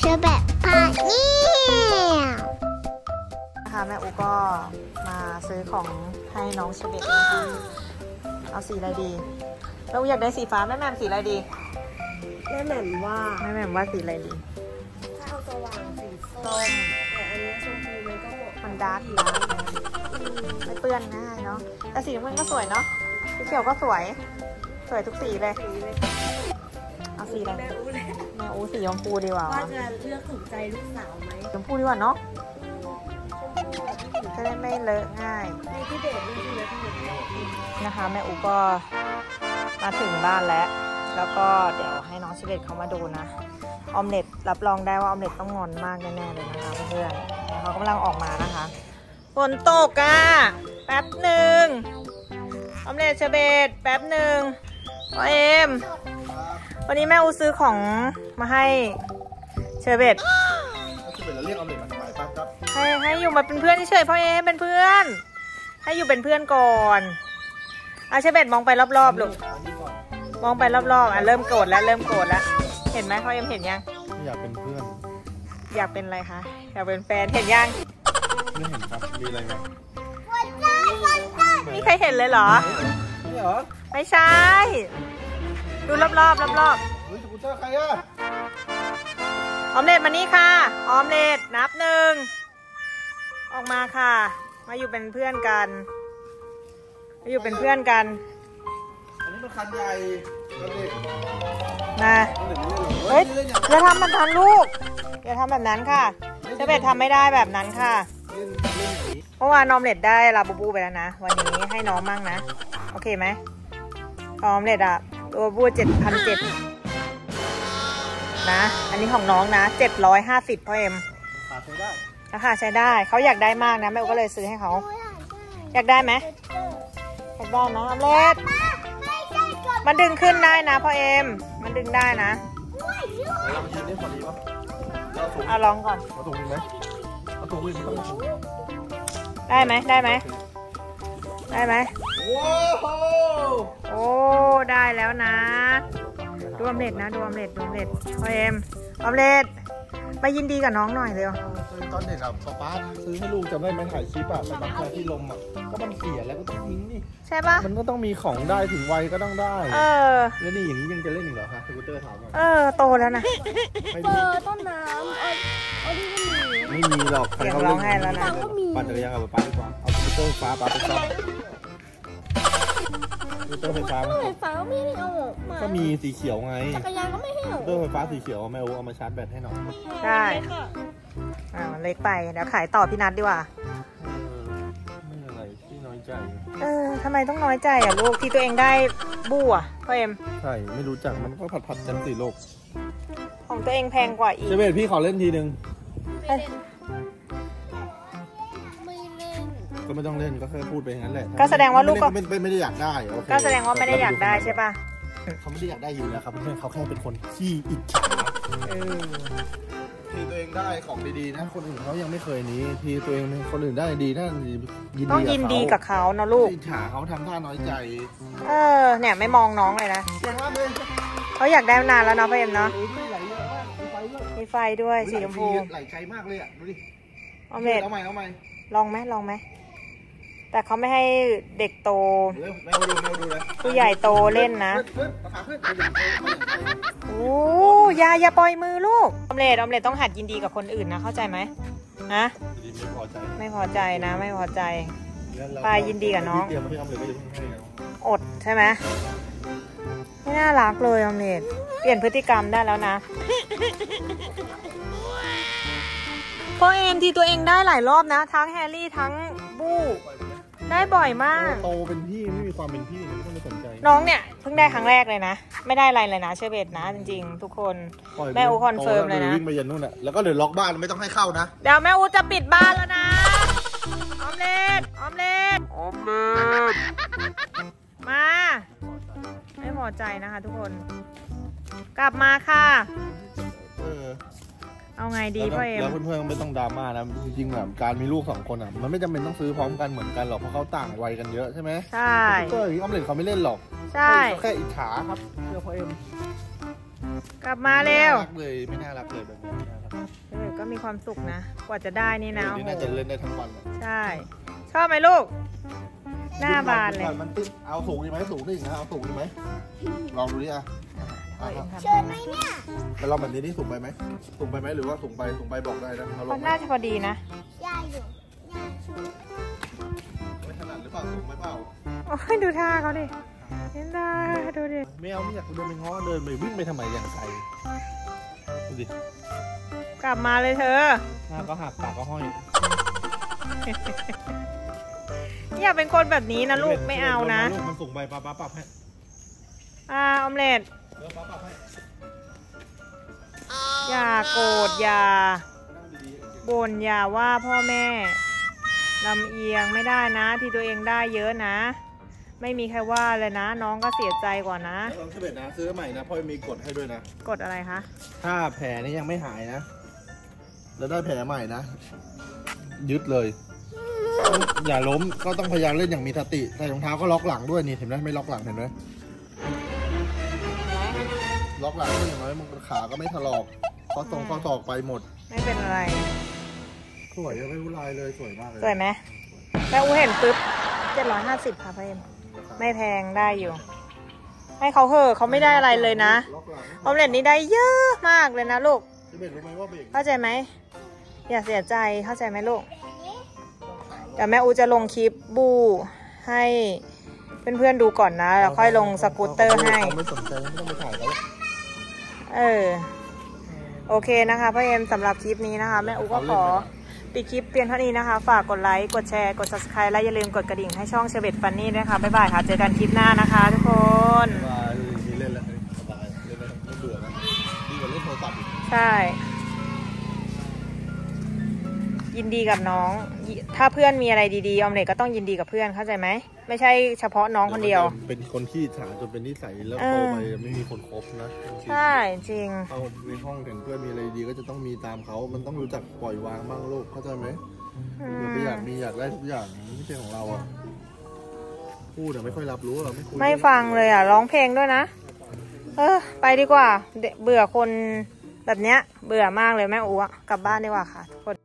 อแบบพาเนี่ยนะคะแม่อูก็มาซื้อของให้น้องเชเบตนะคะเอาสีอะไรดีแม่อูอยากได้สีฟ้าแม่แหม่มสีอะไรดีแม่แหม่มว่าสีอะไรดีถ้าเอาสว่างสีส้มแต่อันนี้ชมพูมันก็มันดาร์กอยู่ไม่เปื้อนง่ายเนาะแต่สีน้ำเงินก็สวยเนาะสีเขียวก็สวยทุกสีเลยเอาสีอะไรแม่อูสีชมพูดีกว่าว่าจะเลือกถูกใจลูกสาวไหมชมพูดีกว่าเนาะจะได้ไม่เลอะง่ายในที่เด็กนี่คือที่เด็กนะคะแม่อูก็มาถึงบ้านแล้วก็เดี๋ยวให้น้องเชเบตเขามาดูนะออมเล็ตรับรองได้ว่าออมเล็ตต้องงอนมากแน่ๆเลยนะคะเพื่อนๆเขากำลังออกมานะคะฝนตกอ่ะแป๊บหนึ่งออมเล็ตเชเบตแป๊บหนึ่งพ่อเอ็มวันนี้แม่อูซื้อของมาให้เชเบตเราเรียกออมเล็ตมาทำไมครับให้อยู่มาเป็นเพื่อนเฉยๆพ่อเอ็มเป็นเพื่อนให้อยู่เป็นเพื่อนก่อนเชเบตมองไปรอบๆลูกมองไปรอบๆเริ่มโกรธแล้วเห็นไหมพ่อเอ็มเห็นยังอยากเป็นเพื่อนอยากเป็นอะไรคะอยากเป็นแฟนเห็นยังไม่เห็นครับมีอะไรไหมมีใครเห็นเลยเหรอไม่เหรอไม่ใช่ดูรอบๆเฮ้ยสกูตเตอร์ใครอะออมเล็ตมานี่ค่ะออมเล็ตนับหนึ่งออกมาค่ะมาอยู่เป็นเพื่อนกันอันนี้มันคันใหญ่นะเฮ้ยอย่าทำมันทันลูกอย่าทำแบบนั้นค่ะเชเบตทำไม่ได้แบบนั้นค่ะเมื่อวานออมเล็ตได้ลาบูบูไปแล้วนะวันนี้ให้น้องมั่งนะโอเคไหมออมเล็ตอะตัวบู7,700นะอันนี้ของน้องนะ750พ่อเอ็มราคาใช้ได้เขาอยากได้มากนะแม่ก็เลยซื้อให้เขาอยากได้ไหมอยากได้นะออมเล็ตมันดึงขึ้นได้นะพ่อเอ็มมันดึงได้นะเอาลองก่อนเอาถุงไหมเอาถุงวิ่งต้องถุงได้ไหมโอ้ได้แล้วนะดูออมเล็ตนะดูออมเล็ตพ่อเอ็มออมเล็ตไปยินดีกับน้องหน่อยเร็วตอนเด็กอะป๊าซื้อให้ลูกจำได้ไหมถ่ายคลิปอะไปบังคับที่ลมอะก็มันเสียแล้วก็ต้องทิ้งนี่ใช่ปะมันก็ต้องมีของได้ถึงวัยก็ต้องได้แล้วนี่อย่างนี้ยังจะเล่นอีกเหรอคะสกูตเตอร์ถามว่าโตแล้วนะต้นน้ำไม่มีหรอกใครเขาเล่นให้แล้วนะปั่นจักรยานกับป๊าดีกว่าเอาสกูตเตอร์ฟ้าป๊าไปซ่อมสกูตเตอร์ไฟฟ้าไม่เอาก็มีสีเขียวไงจักรยานก็ไม่ให้สกูตเตอร์ไฟฟ้าสีเขียวแม่เอามาชาร์จแบตให้หน่อยได้เล็กไปเดี๋ยวขายต่อพี่นัทดีกว่าไม่อะไรที่น้อยใจทำไมต้องน้อยใจอ่ะลูกที่ตัวเองได้บู้อ่ะพ่อเอ็มใช่ไม่รู้จักมันก็ผัดกันสิโลกของตัวเองแพงกว่าอีกเชเบตพี่ขอเล่นทีนึงก็ไม่ต้องเล่นก็แค่พูดไปอย่างนั้นแหละก็แสดงว่าลูกก็ไม่ได้อยากได้ก็แสดงว่าไม่ได้อยากได้ใช่ป่ะเขาไม่ได้อยากได้อยู่แล้วครับเพื่อนเขาแค่เป็นคนที่อิจฉาทีตัวเองได้ของดีๆนะคนอื่นเขายังไม่เคยนี้ทีตัวเองคนอื่นได้ดีน่าต้องยินดีกับเขานะลูกอิจฉาเขาทำท่าน้อยใจเนี่ยไม่มองน้องเลยนะเขาอยากได้นานแล้วเนาะพ่อเอ็มเนาะมีไฟด้วยสีชมพูไหลใจมากเลยอ่ะดูดิเอาใหม่ลองไหมแต่เขาไม่ให้เด็กโตผู้ใหญ่โตเล่นนะโอ้อย่าปล่อยมือลูกออมเล็ตต้องหัดยินดีกับคนอื่นนะเข้าใจไหมนะไม่พอใจนะไม่พอใจไปยินดีกับน้องอดใช่ไหมไม่น่ารักเลยออมเล็ตเปลี่ยนพฤติกรรมได้แล้วนะพ่อเอ็มที่ตัวเองได้หลายรอบนะทั้งแฮร์รี่ทั้งบู้ได้บ่อยมากโตเป็นพี่ไม่มีความเป็นพี่ไม่ต้องไปสนใจน้องเนี่ยเพิ่งได้ครั้งแรกเลยนะไม่ได้อะไรเลยนะเชเบตนะจริงๆทุกคนแม่อูคอนเฟิร์มเลยนะวิ่งไปยันนู่นอ่ะแล้วก็เดี๋ยวล็อกบ้านไม่ต้องให้เข้านะเดี๋ยวแม่อูจะปิดบ้านแล้วนะออมเล็ตมาไม่พอใจนะคะทุกคนกลับมาค่ะเอาไงดีพ่อเอ็มแล้วเพื่อนๆไม่ต้องดราม่านะจริงๆแบบการมีลูก2 คนอ่ะมันไม่จำเป็นต้องซื้อพร้อมกันเหมือนกันหรอกเพราะเขาต่างวัยกันเยอะใช่ไหมใช่ก็ออมเล็ตเขาไม่เล่นหรอกใช่แค่อิจฉาครับเชื่อพ่อเอ็มกลับมาเร็วไม่น่ารักเลยไม่น่ารักเลยแบบนี้ไม่น่ารักเออก็มีความสุขนะ กว่าจะได้นี่นะนี่โอ้น่าโหจะเล่นได้ทั้งวันเลยใช่ ชอบไหมลูก หน้าบานเลยมันติดเอาสูงดีไหมสูงได้อีกนะเอาสูงดีไหมลองดูดิอ่ะพ่อเอ็มทำเชิญไหมเนี่ยไปลองแบบนี้นี่สูงไปไหมสูงไปไหมหรือว่าสูงไปบอกได้นะเอาลก็งน่าจะพอดีนะย่าอยู่ย่าชูไม่ถนัดหรือเปล่าสูงไหมเปล่าโอ้ยดูท่าเขาดิเห็นได้ดูดิไม่เอาไม่อยากเดินไปง้อเดินไปวิ่งไปทำไมอย่างไกลดูดิกลับมาเลยเธอหน้าก็หักปากก็ห้อยอย่าเป็นคนแบบนี้นะลูกไม่เอานะลูกมันสูงไปป้าปรับให้ออมเล็ตเดี๋ยวป้าปรับให้อย่าโกรธอย่าบ่นอย่าว่าพ่อแม่ลำเอียงไม่ได้นะ ที่ตัวเองได้เยอะนะ ไม่มีใครว่าเลยนะ น้องก็เสียใจกว่านะลอง11นะซื้อใหม่นะพ่อมีกดให้ด้วยนะกดอะไรคะถ้าแผลนี้ยังไม่หายนะ แล้วได้แผลใหม่นะ ยึดเลย อย่าล้มก็ต้องพยายามเล่นอย่างมีสติใส่รองเท้าก็ล็อกหลังด้วยนี่เห็นไหมไม่ล็อกหลังเห็นไหมล็อกหลังก็อย่างน้อยมันขาก็ไม่ถลอกข้อตรงข้อศอกไปหมดไม่เป็นอะไรสวยยังไม่รู้ลายเลยสวยมากเลยสวยไหมแม่อูเห็นปุ๊บ750ค่ะพ่อเอ็มไม่แพงได้อยู่ ให้เขาเหอะเขาไม่ได้อะไรเลยนะล็อกหลังออมเล็ตนี่ได้เยอะมากเลยนะลูกพี่เบนรู้ไหมว่าเบรกเข้าใจไหมอย่าเสียใจเข้าใจไหมลูกแต่แม่อูจะลงคลิปบูให้เพื่อนๆดูก่อนนะแล้วค่อยลงสกูตเตอร์ให้เขาไม่สนใจไม่ต้องไปถ่ายเขาโอเคนะคะพ่อเอ็มสำหรับคลิปนี้นะคะแม่อูก็ขอปิดคลิปเพียงเท่านี้นะคะฝากกดไลค์กดแชร์กด subscribe และอย่าลืมกดกระดิ่งให้ช่องเชเบตฟันนี่ด้วยค่ะบ๊ายบายค่ะเจอกันคลิปหน้านะคะทุกคนสบายมีเล่นแล้วสบายเล่นแล้วไม่เบื่อนะดีกว่าเล่นโทรศัพท์อีกใช่ ยินดีกับน้องถ้าเพื่อนมีอะไรดีๆออมเล็ตก็ต้องยินดีกับเพื่อนเข้าใจไหมไม่ใช่เฉพาะน้องคนเดียวเป็นคนขี้ฉาจนเป็นนิสัยแล้วเออโตไปไม่มีคนคบนะใช่จริงเอาในห้องถึงเพื่อนมีอะไรดีก็จะต้องมีตามเขามันต้องรู้จักปล่อยวางบ้างลูกเข้าใจไหมอย่าไปอยากมีอยากได้ทุกอย่างไม่ใช่ของเราอ่ะพูดแต่ไม่ค่อยรับรู้เราไม่คุยไม่ฟังเลยอ่ะร้องเพลงด้วยนะไปดีกว่าเบื่อคนแบบเนี้ยเบื่อมากเลยแม่อู๋อะกลับบ้านดีกว่าค่ะทุกคน